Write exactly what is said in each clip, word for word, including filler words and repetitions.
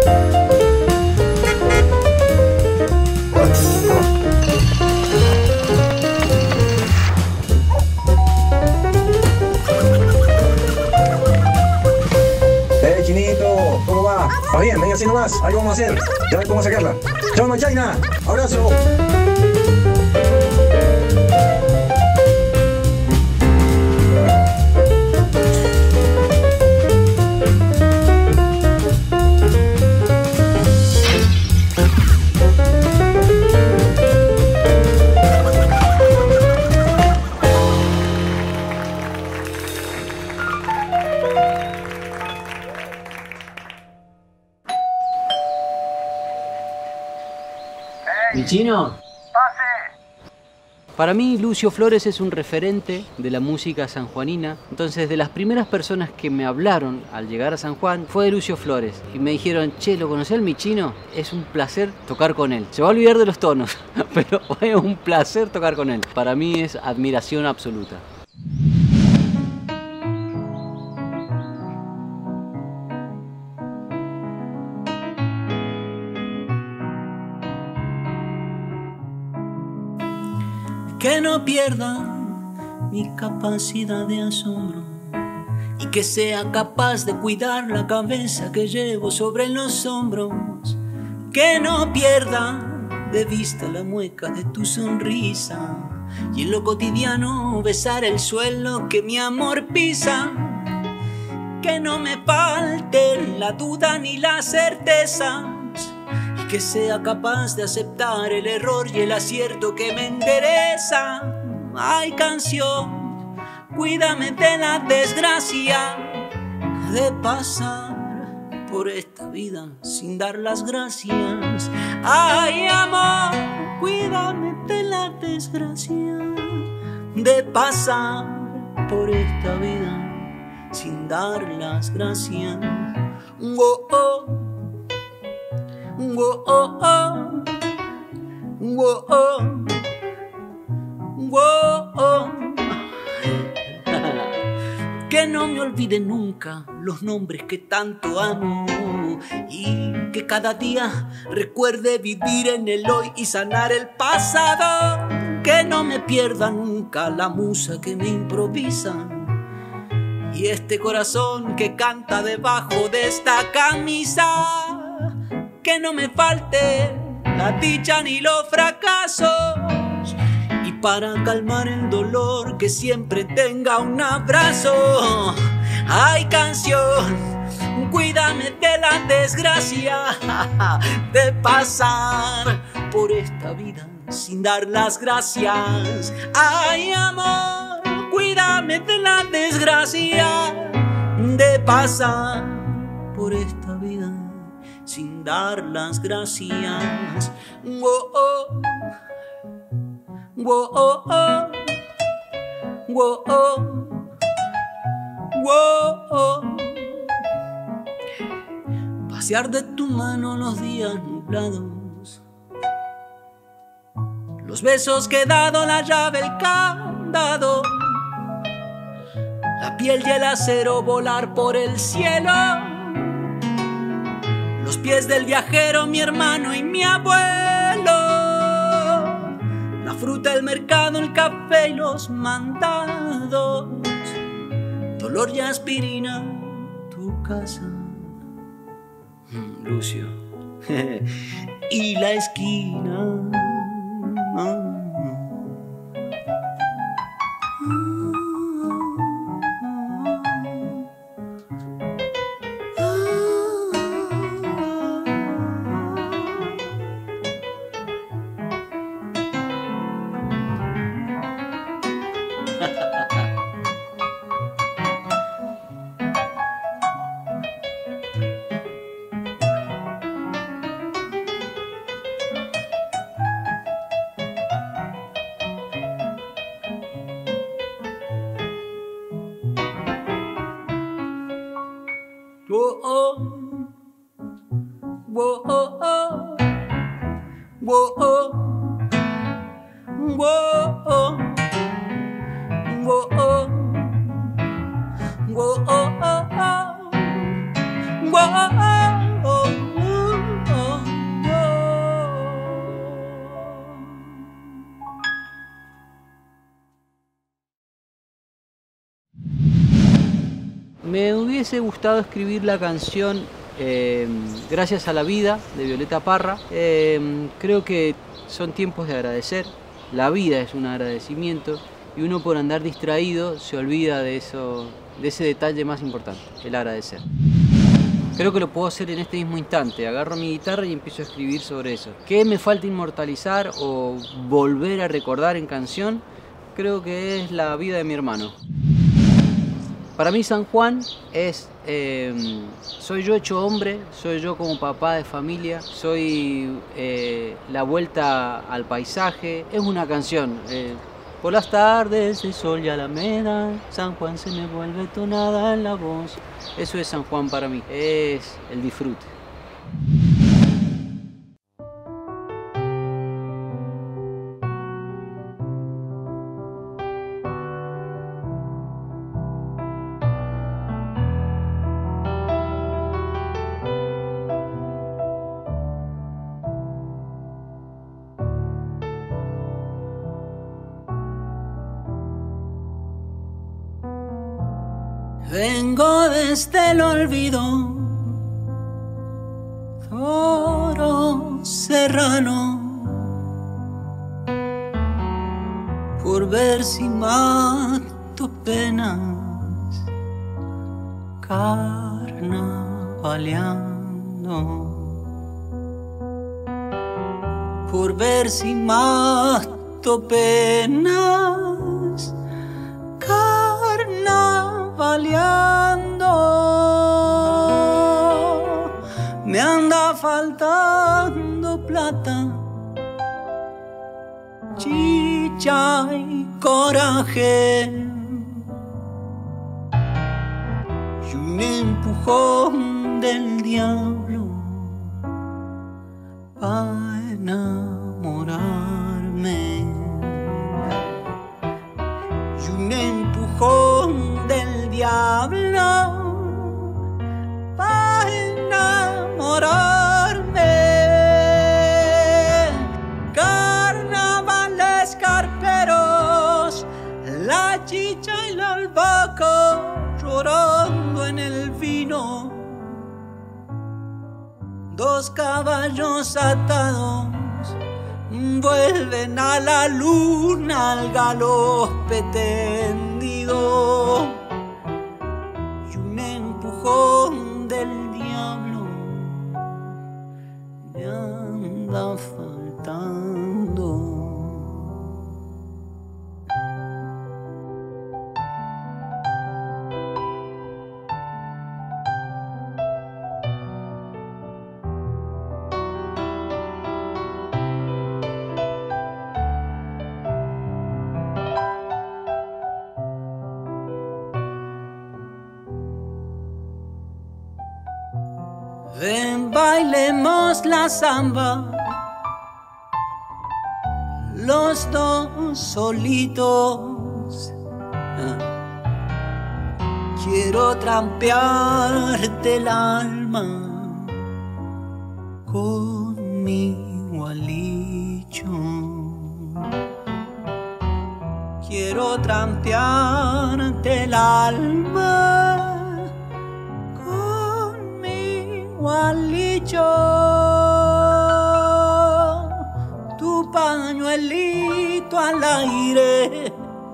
Va bien, venga así nomás, ahí vamos a hacer. Ya ven cómo sacarla. Chao, Machaina, abrazo. ¿Mi chino? ¡Pase! Para mí, Lucio Flores es un referente de la música sanjuanina. Entonces, de las primeras personas que me hablaron al llegar a San Juan fue de Lucio Flores. Y me dijeron, che, ¿lo conocés al Mi Chino? Es un placer tocar con él. Se va a olvidar de los tonos, pero es un placer tocar con él. Para mí es admiración absoluta. Que no pierda mi capacidad de asombro y que sea capaz de cuidar la cabeza que llevo sobre los hombros. Que no pierda de vista la mueca de tu sonrisa y en lo cotidiano besar el suelo que mi amor pisa. Que no me falte la duda ni la certeza, que sea capaz de aceptar el error y el acierto que me endereza. Ay, canción, cuídame de la desgracia de pasar por esta vida sin dar las gracias. Ay, amor, cuídame de la desgracia de pasar por esta vida sin dar las gracias. Oh, oh. Whoa, oh, oh. Whoa, oh. Whoa, oh. Que no me olvide nunca los nombres que tanto amo y que cada día recuerde vivir en el hoy y sanar el pasado. Que no me pierda nunca la musa que me improvisa y este corazón que canta debajo de esta camisa. Que no me falte la dicha ni los fracasos y para calmar el dolor que siempre tenga un abrazo. Ay, canción, cuídame de la desgracia de pasar por esta vida sin dar las gracias. Ay, amor, cuídame de la desgracia de pasar por esta vida sin dar las gracias. Oh, oh. Oh, oh, oh. Oh, oh. Oh, oh. Pasear de tu mano los días nublados, los besos que he dado, la llave, el candado, la piel y el acero, volar por el cielo, los pies del viajero, mi hermano y mi abuelo, la fruta, el mercado, el café y los mandados, dolor y aspirina, tu casa, Lucio, y la esquina. Whoa, oh. Whoa, oh, oh. Whoa, oh. Whoa, oh. Whoa, oh. Whoa, oh, oh, oh. Whoa, oh, oh. hubiese gustado escribir la canción eh, Gracias a la vida de Violeta Parra. Eh, creo que son tiempos de agradecer. La vida es un agradecimiento y uno por andar distraído se olvida de, eso, de ese detalle más importante, el agradecer. Creo que lo puedo hacer en este mismo instante. Agarro mi guitarra y empiezo a escribir sobre eso. ¿Qué me falta inmortalizar o volver a recordar en canción? Creo que es la vida de mi hermano. Para mí San Juan es, eh, soy yo hecho hombre, soy yo como papá de familia, soy eh, la vuelta al paisaje, es una canción. Eh, por las tardes de sol y alameda, San Juan se me vuelve tonada en la voz. Eso es San Juan para mí, es el disfrute. Vengo desde el olvido, toro serrano, por ver si mato penas, carnavaleando, por ver si mato penas, carnavaleando. Me anda faltando plata, chicha y coraje, y un empujón del diablo para enamorarme, y un empujón del diablo para enamorarme. Carnavales carperos, la chicha y la albahaca llorando en el vino, dos caballos atados vuelven a la luna al galope tendido, y un empujón del diablo me anda faltando. Ven, bailemos la samba, los dos solitos. Quiero trampearte el alma con mi gualicho. Quiero trampearte el alma gualicho, tu pañuelito al aire,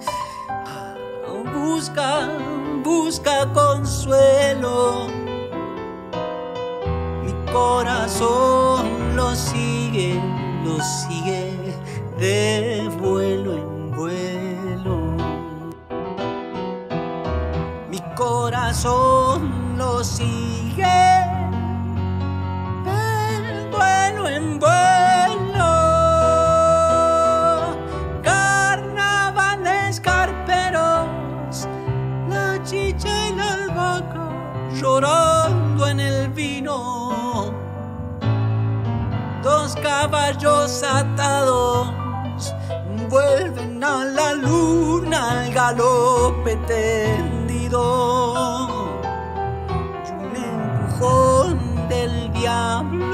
busca, busca consuelo, mi corazón lo sigue, lo sigue de vuelo en vuelo, mi corazón lo sigue en vuelo. Carnavales carperos, la chicha y la albahaca llorando en el vino, dos caballos atados vuelven a la luna al galope tendido, y un empujón del diablo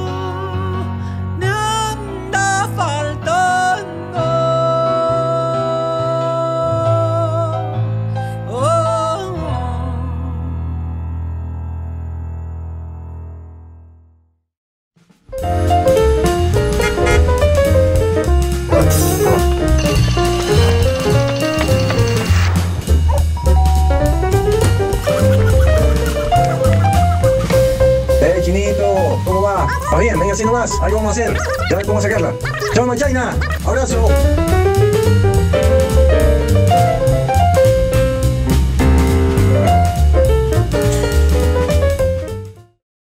faltando. Oh, oh, venga así nomás, ahí vamos a hacer. Ya ves cómo sacarla. Chao, Manchaina. Abrazo.